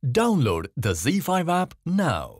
Download the ZEE5 app now.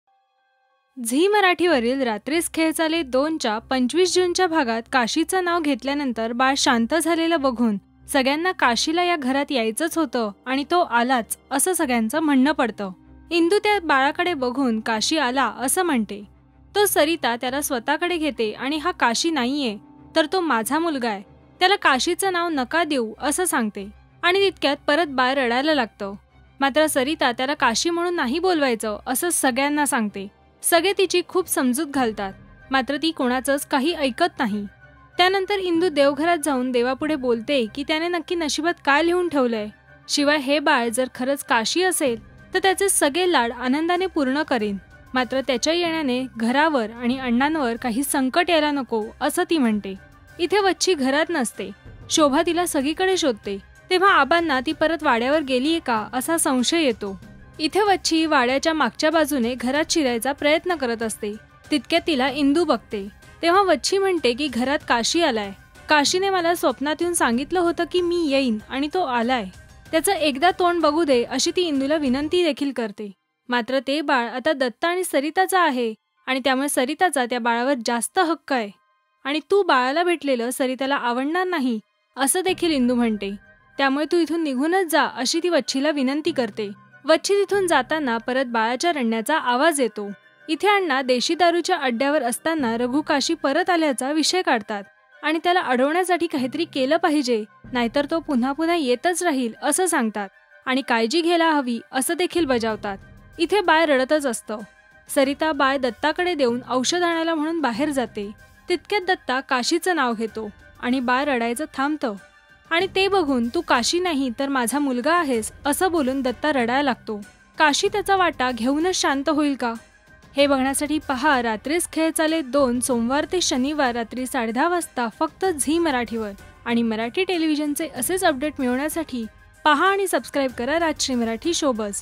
Zee मराठीवरील रात्रीस खेळ चाले 2च्या 25 जूनच्या भागात काशीचं नाव घेतल्यानंतर बाळ शांत झालेलं बघून सगळ्यांना काशीला या घरात यायचंच होतं आणि तो आलाच असं सगळ्यांचं म्हणणं पडतं. इंदू त्या बाळाकडे बघून काशी आला असं म्हणते. तो सरिता त्याला स्वतःकडे घेते आणि हा काशी नाहीये तर तो माझा मुलगा आहे, त्याला काशीचं नाव नका देऊ असं सांगते आणि तितक्यात परत बाळ रडायला लागतं. मात्र सरिता त्याला काशी म्हणून नाही बोलवायचं असं सगळ्यांना सांगते. सगळे तिची खूप समजूत घालतात, मात्र ती कोणाचंच काही ऐकत नाही. त्यानंतर इंदू देवघरात जाऊन देवापुढे बोलते की त्याने नक्की नशिबात काय लिहून ठेवलंय. शिवाय हे बाळ जर खरंच काशी असेल तर त्याचे सगळे लाड आनंदाने पूर्ण करीन, मात्र त्याच्या येण्याने घरावर आणि अण्णांवर काही संकट यायला नको असं ती म्हणते. इथे वच्छी घरात नसते. शोभा तिला सगळीकडे शोधते, तेव्हा आबांना ती परत वाड्यावर गेलीये का असा संशय येतो. इथे वच्छी वाड्याच्या मागच्या बाजूने घरात शिरायचा प्रयत्न करत असते. तितक्यात तिला इंदू बघते. तेव्हा वच्छी म्हणते की घरात काशी आलाय. काशीने मला स्वप्नात येऊन सांगितलं होतं की मी येईन आणि तो आलाय. त्याचं एकदा तोंड बघू दे अशी ती इंदूला विनंती देखील करते. मात्र ते बाळ आता दत्ता आणि सरिताचं आहे आणि त्यामुळे सरिताचा त्या बाळावर जास्त हक्क आहे आणि तू बाळाला भेटलेलं सरिताला आवडणार नाही असं देखील इंदू म्हणते. त्यामुळे तू इथून निघूनच जा अशी ती वच्छीला विनंती करते. वच्छी तिथून जाताना परत बाळाच्या रडण्याचा आवाज येतो. इथे अण्णा देशी दारूच्या अड्ड्यावर असताना रघु काशी परत आल्याचा विषय काढतात आणि त्याला अडवण्यासाठी काहीतरी केलं पाहिजे, नाहीतर तो पुन्हा पुन्हा येतच राहील असं सांगतात आणि काळजी घ्यायला हवी असं देखील बजावतात. इथे बाळ रडतच असतं. सरिता बाळ दत्ताकडे देऊन औषध आणायला म्हणून बाहेर जाते. तितक्यात दत्ता काशीचं नाव घेतो आणि बाळ रडायचं थांबतं आणि ते बघून तू काशी नाही तर माझा मुलगा आहेस असं बोलून दत्ता रडायला लागतो. काशी त्याचा वाटा घेऊनच शांत होईल का, हे बघण्यासाठी पहा रात्रीस खेळ चाले 2 सोमवार ते शनिवार रात्री 10:30 वाजता फक्त झी मराठीवर. आणि मराठी टेलिव्हिजनचे असेच अपडेट मिळवण्यासाठी पहा आणि सबस्क्राईब करा Rajshri Marathi showbuzz.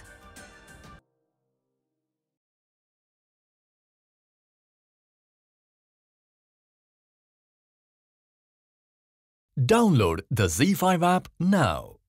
Download the ZEE5 app now.